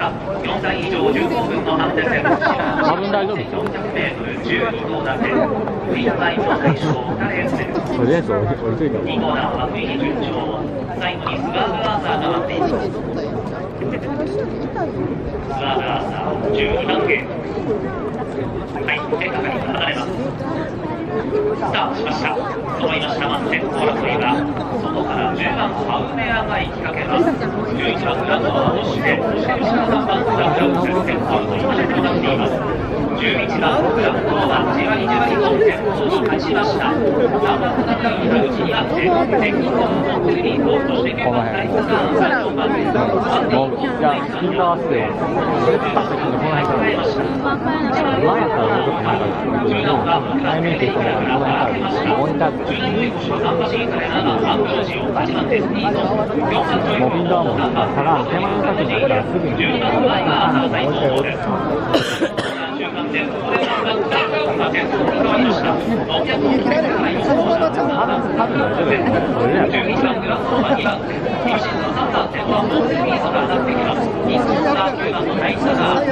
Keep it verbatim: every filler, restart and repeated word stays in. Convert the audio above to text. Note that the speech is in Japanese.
か。よんさい以上じゅうごふんのハンデ戦。 多分大丈夫でしょ。 よんひゃくメートルじゅうに号立て。フリータイムの対象カレーセル。 とりあえず置いといた。 にコーナーは雰囲気順調。最後にスワーブアーサーが待っています。スワーブアーサーじゅうにばんゲート。はい、手がかりが離れます。スタートしました。揃いましたが先頭争いが外からじゅうばんハウメアが行きかけます。じゅういちばんグランドアードして、そして後ろさんばんグランドアウス先頭争いまでとなっています。じゅういちばんグランドアーじわりじわりと先頭に勝ちました。さんばんグランドアウス内にあって敵のモンテリーコートしてきゅうばんライトガーンさんよんばんです。 もうじゃあスピーカー合わせてよ。この辺から前やったらもうちょっと前からですけど、対面ってこの辺からモニターです。モビンドアもただ手前の先にあったらすぐにもう一回置いてさ